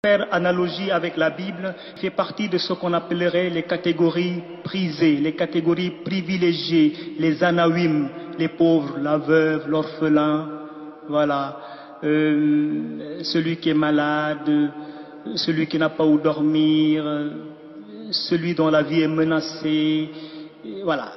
faire analogie avec la Bible, fait partie de ce qu'on appellerait les catégories prisées, les catégories privilégiées, les anawim, les pauvres, la veuve, l'orphelin, voilà, celui qui est malade, celui qui n'a pas où dormir, celui dont la vie est menacée, voilà.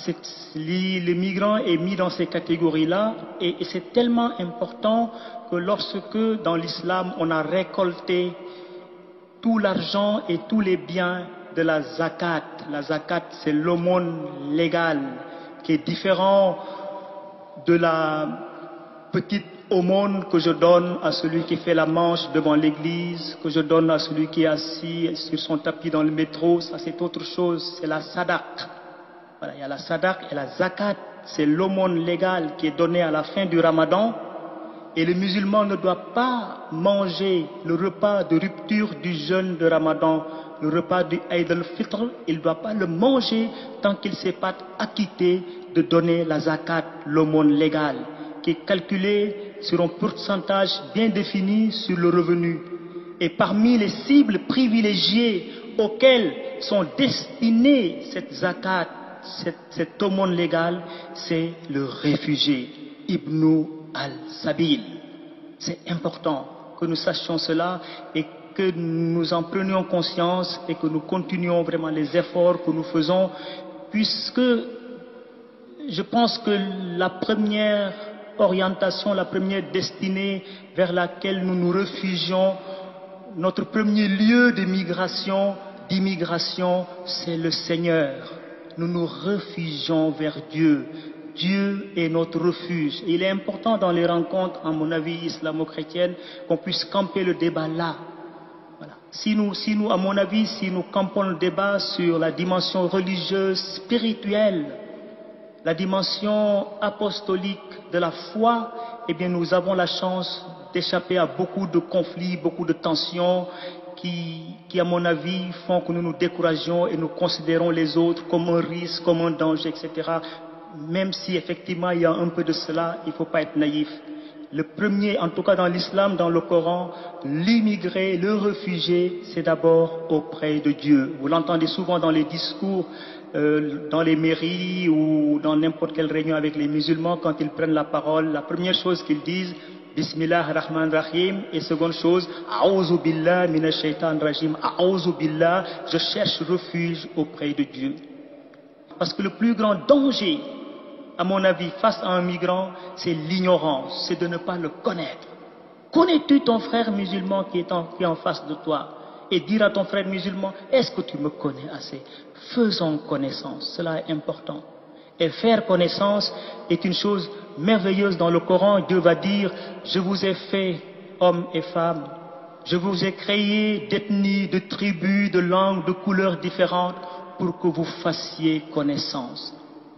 Le migrant est mis dans ces catégories-là et c'est tellement important que lorsque dans l'islam on a récolté tout l'argent et tous les biens de la zakat c'est l'aumône légale qui est différent de la petite aumône que je donne à celui qui fait la manche devant l'église, que je donne à celui qui est assis sur son tapis dans le métro, ça c'est autre chose, c'est la sadaq. Voilà, il y a la sadaq et la zakat, c'est l'aumône légale qui est donnée à la fin du ramadan. Et le musulman ne doit pas manger le repas de rupture du jeûne de ramadan, le repas du Eid al-Fitr, il ne doit pas le manger tant qu'il ne s'est pas acquitté de donner la zakat, l'aumône légale, qui est calculée sur un pourcentage bien défini sur le revenu. Et parmi les cibles privilégiées auxquelles sont destinées cette zakat, cette aumône légale, c'est le réfugié, Ibn al-Sabil. C'est important que nous sachions cela et que nous en prenions conscience et que nous continuions vraiment les efforts que nous faisons, puisque je pense que la première orientation, la première destinée vers laquelle nous nous réfugions, notre premier lieu de migration, d'immigration, c'est le Seigneur. Nous nous réfugions vers Dieu. Dieu est notre refuge. Et il est important dans les rencontres, à mon avis, islamo-chrétiennes, qu'on puisse camper le débat là. Voilà. Si nous, à mon avis, si nous campons le débat sur la dimension religieuse, spirituelle, la dimension apostolique de la foi, eh bien, nous avons la chance d'échapper à beaucoup de conflits, beaucoup de tensions, qui, à mon avis, font que nous nous décourageons et nous considérons les autres comme un risque, comme un danger, etc. Même si effectivement il y a un peu de cela, il ne faut pas être naïf. Le premier, en tout cas dans l'islam, dans le Coran, l'immigré, le réfugié, c'est d'abord auprès de Dieu. Vous l'entendez souvent dans les discours, dans les mairies ou dans n'importe quelle réunion avec les musulmans, quand ils prennent la parole, la première chose qu'ils disent, Bismillah ar-Rahman ar-Rahim, et seconde chose, A'ouzou billah minash shaitan rajim, A'ouzou billah, je cherche refuge auprès de Dieu. Parce que le plus grand danger, à mon avis, face à un migrant, c'est l'ignorance, c'est de ne pas le connaître. Connais-tu ton frère musulman qui est en face de toi? Et dire à ton frère musulman, est-ce que tu me connais assez? Faisons connaissance, cela est important. Et faire connaissance est une chose merveilleuse dans le Coran. Dieu va dire, je vous ai fait hommes et femmes, je vous ai créé d'ethnies, de tribus, de langues, de couleurs différentes pour que vous fassiez connaissance.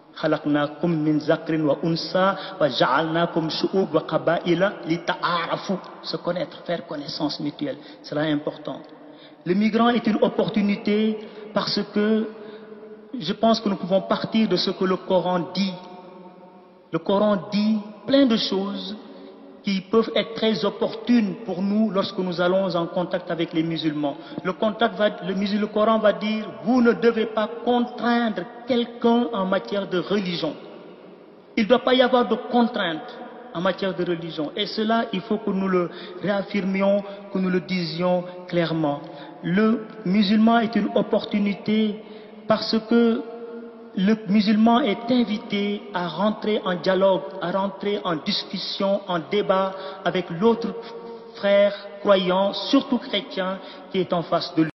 Se connaître, faire connaissance mutuelle, cela est important. Le migrant est une opportunité parce que je pense que nous pouvons partir de ce que le Coran dit. Le Coran dit plein de choses qui peuvent être très opportunes pour nous lorsque nous allons en contact avec les musulmans. Le Coran va dire, vous ne devez pas contraindre quelqu'un en matière de religion. Il ne doit pas y avoir de contrainte en matière de religion. Et cela, il faut que nous le réaffirmions, que nous le disions clairement. Le musulman est une opportunité parce que le musulman est invité à rentrer en dialogue, à rentrer en discussion, en débat avec l'autre frère croyant, surtout chrétien, qui est en face de lui.